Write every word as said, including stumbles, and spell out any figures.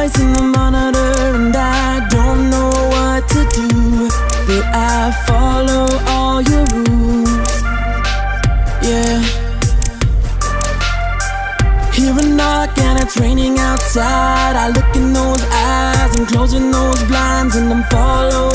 voice in the monitor, and I don't know what to do, but I follow all your rules. Yeah. Hear a knock and it's raining outside. I look in those eyes, I'm closing those blinds, and I'm following